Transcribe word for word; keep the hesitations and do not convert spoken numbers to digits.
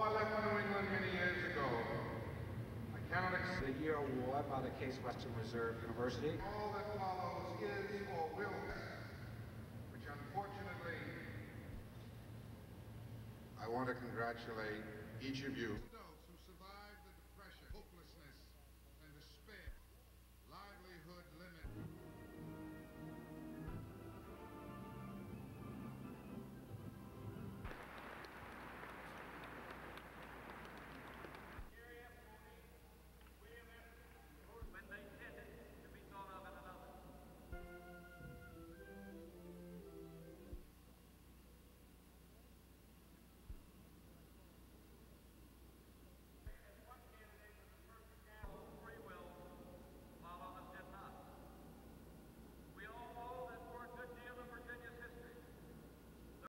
I left New England many years ago, I cannot accept The year award by the Case Western Reserve University. all that follows is or will be, which unfortunately, I want to congratulate each of you.